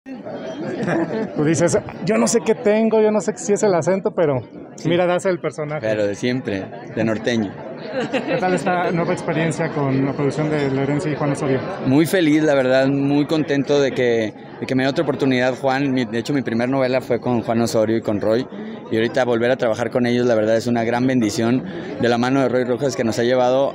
Tú dices, yo no sé qué tengo, yo no sé si es el acento, pero Sí. mira, das el personaje. Pero de siempre, de norteño. ¿Qué tal esta nueva experiencia con la producción de La Herencia y Juan Osorio? Muy feliz, la verdad, muy contento de que me dio otra oportunidad Juan. De hecho, mi primera novela fue con Juan Osorio y con Roy. Y ahorita volver a trabajar con ellos, la verdad, es una gran bendición de la mano de Roy Rojas, que nos ha llevado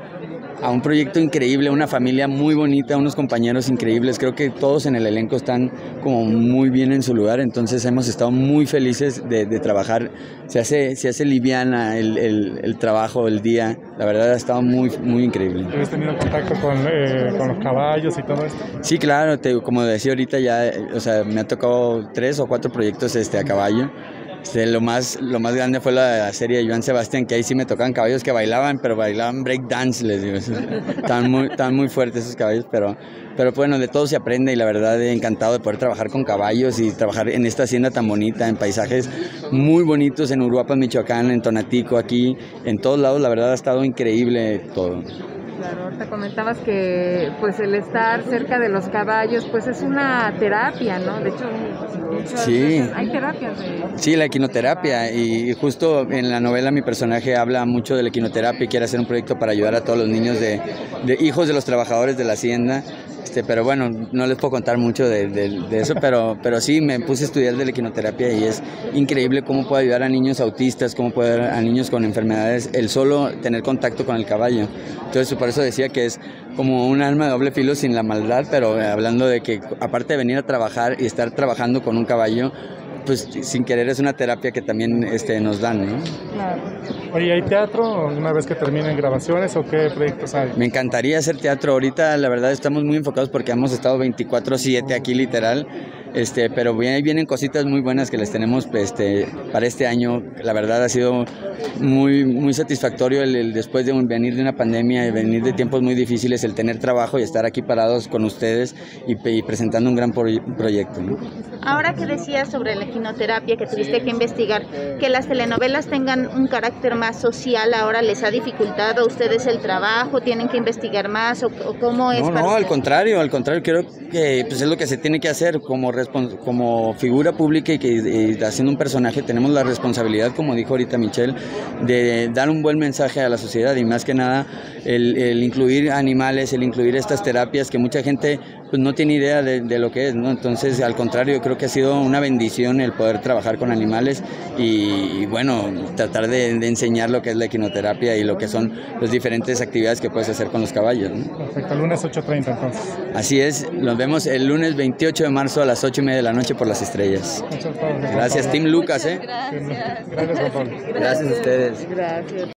a un proyecto increíble, una familia muy bonita, unos compañeros increíbles. Creo que todos en el elenco están como muy bien en su lugar, entonces hemos estado muy felices de trabajar. Se hace liviana el trabajo, el día. La verdad ha estado muy increíble. ¿Has tenido contacto con los caballos y todo esto? Sí, claro, como decía ahorita ya, o sea, me ha tocado 3 o 4 proyectos a caballo. Lo más grande fue la serie de Joan Sebastián, que ahí sí me tocaban caballos que bailaban, pero bailaban breakdance, les digo. Estaban muy fuertes esos caballos, pero bueno, de todo se aprende y la verdad encantado de poder trabajar con caballos y trabajar en esta hacienda tan bonita, en paisajes muy bonitos, en Uruapan, Michoacán, en Tonatico, aquí, en todos lados, la verdad ha estado increíble todo. Claro, ahorita comentabas que pues el estar cerca de los caballos pues es una terapia, ¿no? De hecho, muchas Sí. veces hay terapias de... Sí, la equinoterapia, y justo en la novela mi personaje habla mucho de la equinoterapia y quiere hacer un proyecto para ayudar a todos los niños de hijos de los trabajadores de la hacienda. Pero bueno, no les puedo contar mucho de eso, pero sí me puse a estudiar de la equinoterapia y es increíble cómo puede ayudar a niños autistas, cómo puede ayudar a niños con enfermedades, el solo tener contacto con el caballo. Entonces por eso decía que es como un arma de doble filo sin la maldad, pero hablando de que aparte de venir a trabajar y estar trabajando con un caballo, pues sin querer es una terapia que también nos dan, ¿no? Claro. Oye, ¿hay teatro una vez que terminen grabaciones o qué proyectos hay? Me encantaría hacer teatro. Ahorita la verdad estamos muy enfocados porque hemos estado 24/7 aquí literal, pero ahí vienen cositas muy buenas que les tenemos para este año. La verdad ha sido muy satisfactorio el después de venir de una pandemia y venir de tiempos muy difíciles, el tener trabajo y estar aquí parados con ustedes y presentando un gran proyecto, ¿no? Ahora que decías sobre la equinoterapia, que tuviste que investigar, que las telenovelas tengan un carácter más social, ¿ahora les ha dificultado a ustedes el trabajo? ¿Tienen que investigar más o cómo es? No, al contrario, creo que pues es lo que se tiene que hacer como figura pública y haciendo un personaje. Tenemos la responsabilidad, como dijo ahorita Michelle, de dar un buen mensaje a la sociedad y más que nada el incluir animales, el incluir estas terapias que mucha gente pues no tiene idea de lo que es, ¿no? Entonces, al contrario, creo que ha sido una bendición el poder trabajar con animales y bueno, tratar de enseñar lo que es la equinoterapia y lo que son las diferentes actividades que puedes hacer con los caballos, ¿no? Perfecto, el lunes 8:30 entonces. Así es, nos vemos el lunes 28 de marzo a las 8:30 de la noche por Las Estrellas. Muchas gracias. Gracias, Team Lucas, Gracias. Gracias, Juan Pablo. Gracias a ustedes. Gracias.